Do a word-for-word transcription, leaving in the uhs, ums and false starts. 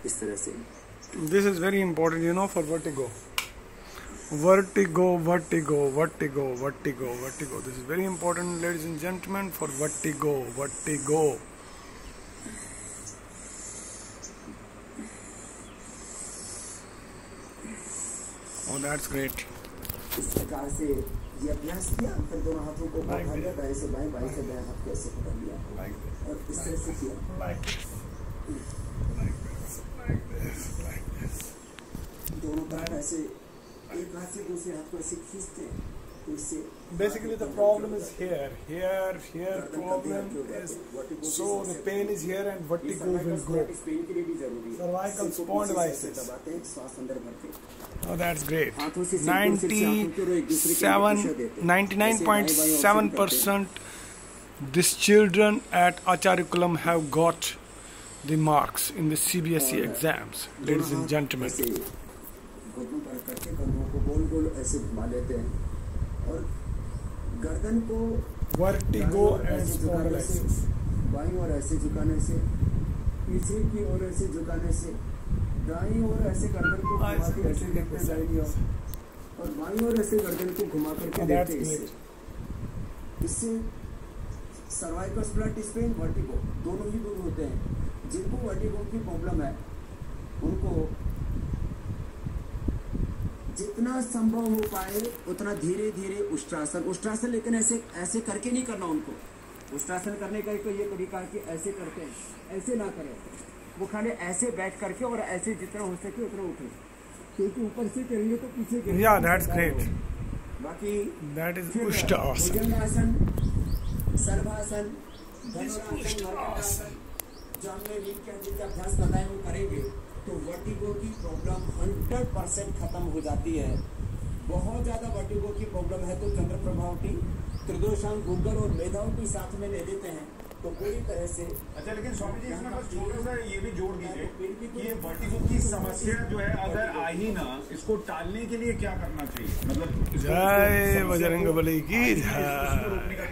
इस तरह से। This is very important, you know, for vertigo. Vertigo, vertigo, vertigo, vertigo, vertigo. This is very important, ladies and gentlemen, for vertigo, vertigo. Oh, that's great. इस प्रकार से ये अभ्यास किया, फिर दोनों हाथों को उठा लिया, दाएं से बाएं, बाएं से दाएं हाथ को ऐसे पकड़ लिया और इस तरह से किया। दोनों तरफ ऐसे एक हाथ से दूसरे हाथ को ऐसे खींचते हैं तो इससे Basically the problem is here, here, here problem is, so the pain is here and vertigo will go. Cervical spondylitis. Oh, that's great. ninety-seven, ninety-nine point seven percent these children at Acharyakulam have got the marks in the C B S E exams, ladies and gentlemen. घुटनों पर करके कंधों को गोल गोल ऐसे घुमा लेते हैं और गर्दन को वर्टिगो एंड स्पॉन्डिलाइटिस बाईं ओर ऐसे झुकाने से, पीछे की ओर ऐसे झुकाने से, दाईं ओर ऐसे गर्दन को घुमा के ऐसे देखते हैं दाईं ओर और बाईं ओर ऐसे गर्दन को घुमा करके देखते हैं। इससे इससे सर्वाइकल स्प्लाइटिस पेन, वर्टिगो दोनों ही दूर होते हैं। जिनको वर्टिगो की प्रॉब्लम है उनको जितना संभव हो पाए उतना धीरे धीरे उष्ट्रासन उष्ट्रासन लेकिन ऐसे ऐसे करके नहीं करना। उनको उष्ट्रासन करने का तो ये तरीका है कि ऐसे करते हैं, ऐसे ना करें, वो खाली ऐसे बैठ करके और ऐसे जितना हो सके उतना उठे, क्योंकि ऊपर से करेंगे तो पीछे गिरेंगे। Yeah, that's great. बाकी that is उष्ट्रासन, भुजंगासन, सर्वासन, धनुरासन, जो हमने नींद के अभ्यास बताए वो करेंगे तो वर्टिगो की प्रॉब्लम हंड्रेड परसेंट खत्म हो जाती है। बहुत ज्यादा वर्टिगो की प्रॉब्लम है तो चंद्र प्रभावटी, त्रिदोषांग, गुग्गर और मेधाओं की साथ में ले लेते हैं तो पूरी तरह से। अच्छा, लेकिन स्वामी जी इसमें बस छोटा सा ये भी जोड़ दीजिए, ये वर्टिगो की समस्या जो है अगर आ ही ना, इसको टालने के लिए क्या करना चाहिए? मतलब जय बजरंगबली की जय।